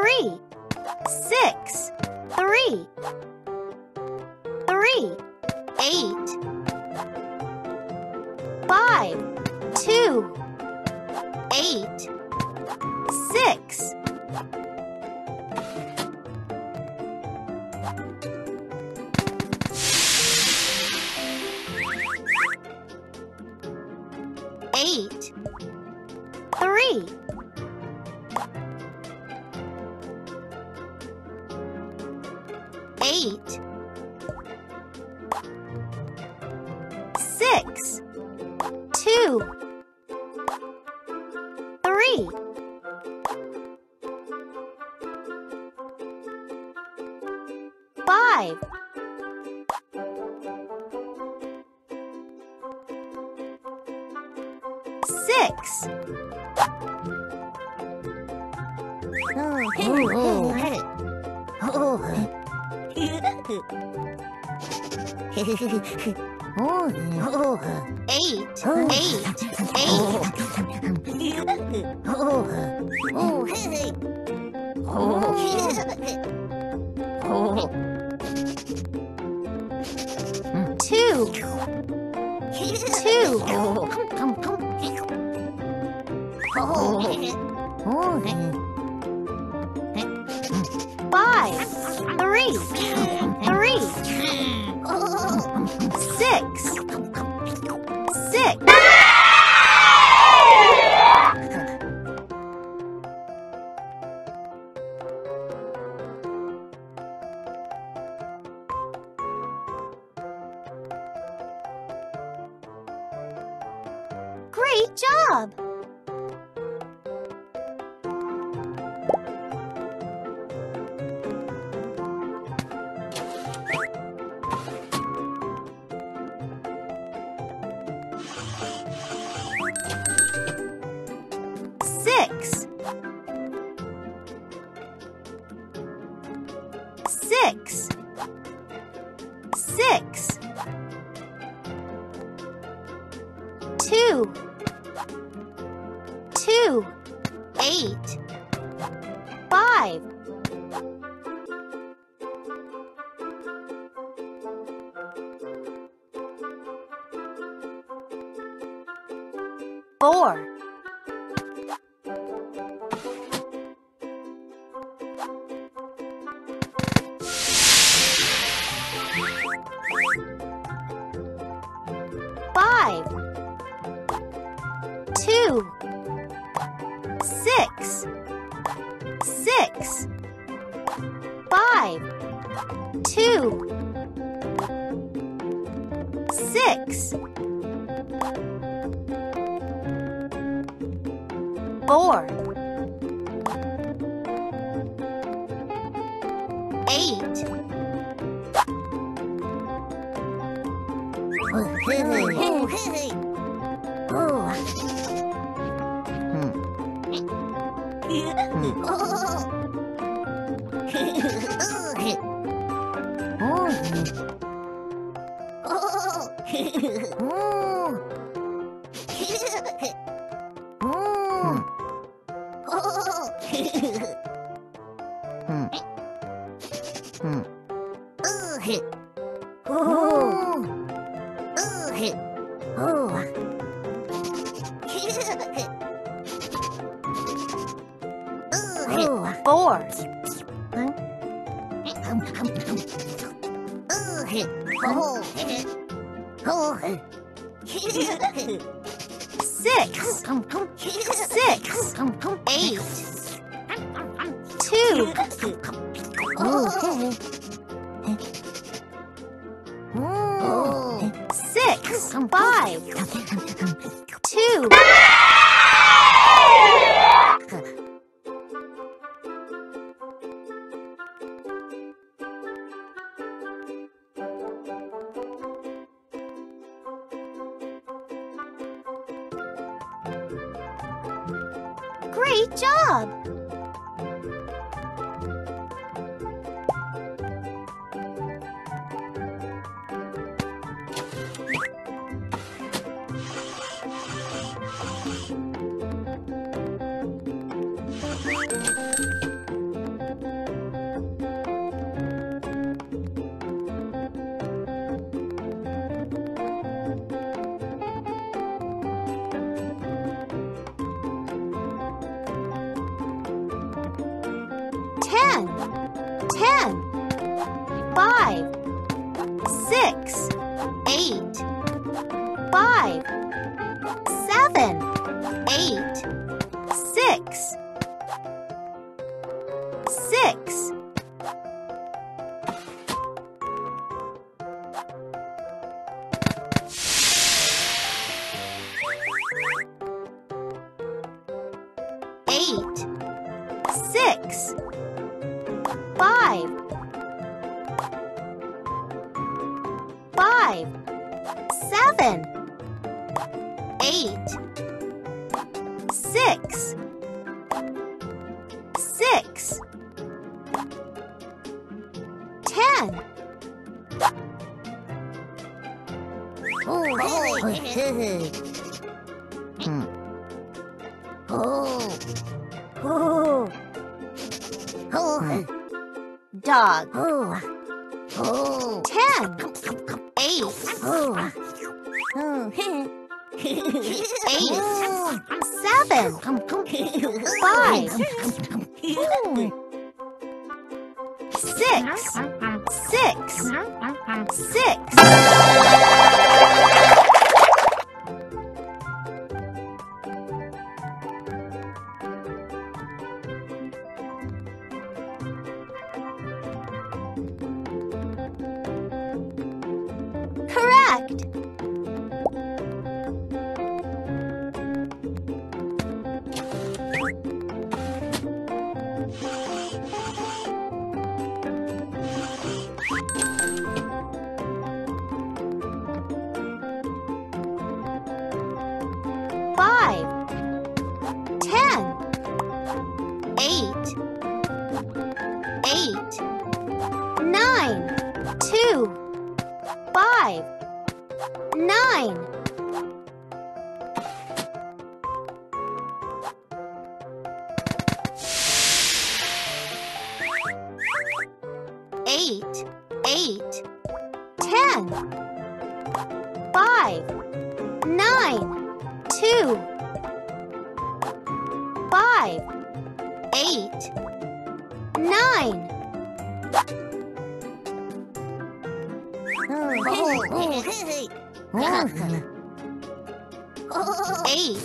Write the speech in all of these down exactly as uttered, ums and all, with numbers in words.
three, six, three, three, eight, five, two, eight, six, eight, three, eight, six, two, three, five, six, eight, eight, two, two, five, three, three, six, six. Great job! Six, six, six, two, two, eight, five, four, five, two, six, six, five, two, six, four, eight, four, six, six, eight, two, six, five, two. Great job! ten, ten, five, six, eight, five, seven, eight, six, six, eight, six, five, five, seven, eight, six, six, ten. Oh, oh, oh, Dog. oh, oh, Ten, eight, oh, oh, eight, seven, five, six, six, six. Correct. Five, ten, eight, eight, nine, two, five, nine, eight, eight, ten, five, nine, two, five, eight, nine. Eight,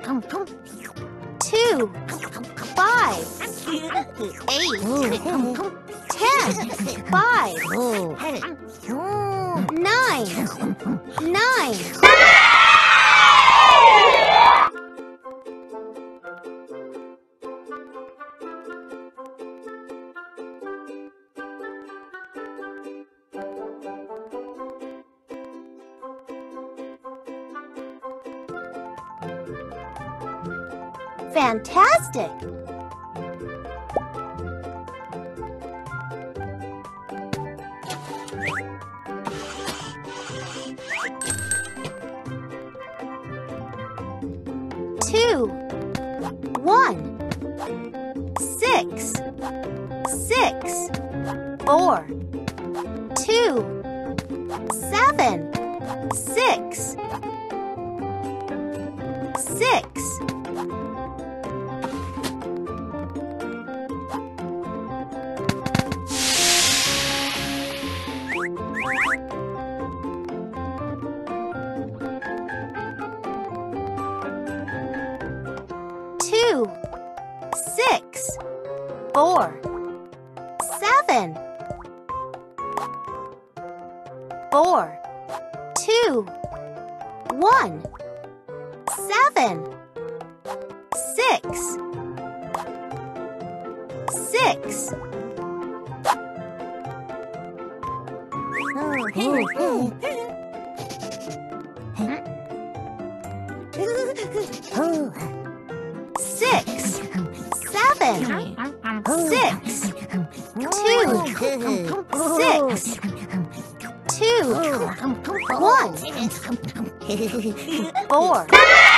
two, five, eight, ten, five, nine, nine. Fantastic! Two, one, six, six, four, two, seven, six, six. Two, six, four, seven, four, two, one, seven, six, six. Six, seven, six, two, six, two, one, four.